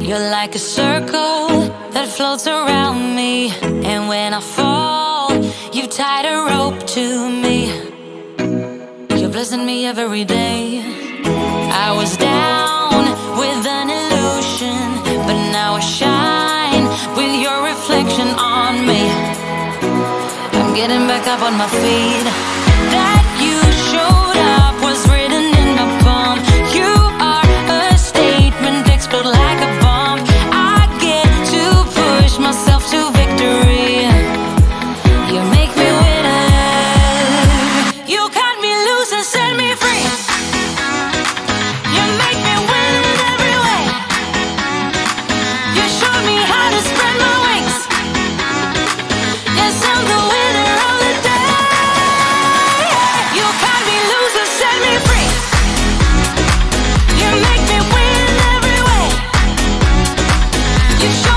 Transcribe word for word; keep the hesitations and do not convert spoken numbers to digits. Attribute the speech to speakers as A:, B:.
A: You're like a circle that floats around me, and when I fall, you tied a rope to me. You're blessing me every day. I was down with an illusion, but now I shine with your reflection on me. I'm getting back up on my feet. That you showed up was written in my palm. You are a statement, explode like a bomb. I get to push myself to victory. You make me winner. You cut me loose and set me free. You make me win in every way. You showed me how to spread my wings. Yes, I'm the winner of the day. You cut me loose and set me free. You make me win in every way. You show